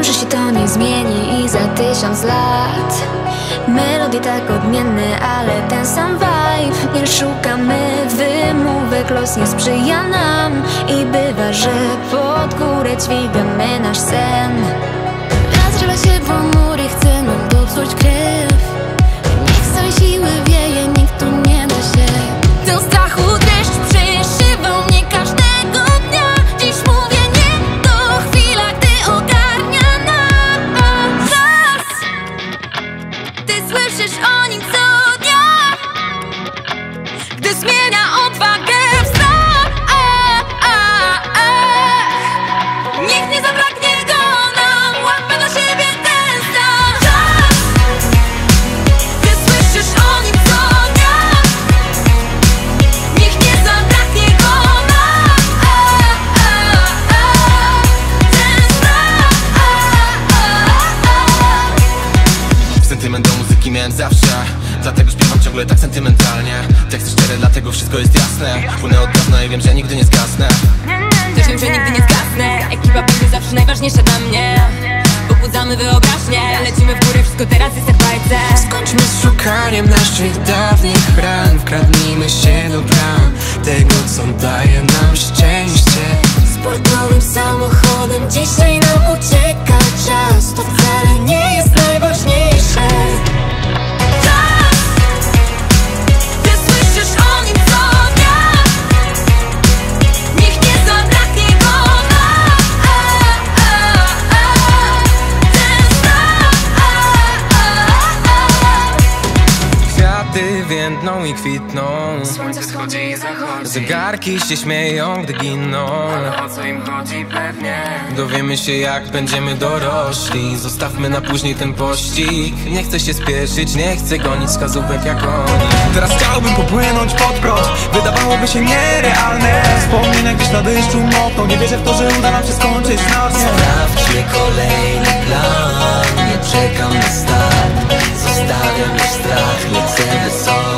Wiem, że się to nie zmieni i za 1000 lat melodie tak odmienne, ale ten sam vibe. Nie szukamy wymówek, los nie sprzyja nam i bywa, że pod górę dźwigamy nasz sen. Rozgrzewa się ponury, chce nam dopsuć krew. Niech z całej siły wieje, nikt tu nie da się. Ten strachu deszcz przeszywał mnie każdego dnia. Dziś mówię nie, to chwila, gdy ogarnia nas. Ty słyszysz o nim co dnia, gdy zmienia odwagę w strach. Niech nie zabraknie go nam, łapę do siebie ten stan. Ty słyszysz o nim co dnia, niech nie zabraknie go nam, ten strach. Sentyment do muzyki miałem zawsze, dlatego śpiewam ciągle tak sentymentalnie. Teksty szczere, dlatego wszystko jest jasne. Płynę od dawna i wiem, że nigdy nie zgasnę. Też wiem, że nigdy nie zgasnę. Ekipa będzie zawsze najważniejsza dla mnie. Pobudzamy wyobraźnię, lecimy w górę, wszystko teraz jest jak w bajce. Skończmy z szukaniem naszych dawnych ran. Wkradnijmy się do bram tego, co daje nam szczęście. Sportowym samochodem dzisiaj nam ucieka czas. To wcale nie jest najważniejsze. Ty słyszysz o nim co dnia, niech nie zabraknie go nam, ten strach. Kwiaty więdną i kwitną, Słońce wschodzi i zachodzi, zegarki się śmieją, gdy giną. ale o co im chodzi pewnie? Dowiemy się, jak będziemy dorośli. Zostawmy na później ten pościg. Nie chcę się spieszyć, nie chcę gonić wskazówek jak oni. Teraz chciałbym popłynąć pod prąd. Wydawałoby się nierealne. Wspomnienia gdzieś na deszczu mokną. Nie wierzę w to, że uda nam się skończyć na dnie. Sprawdźmy kolejny plan. Nie czekam na start, zostawiam już strach. Nie chcę wysoko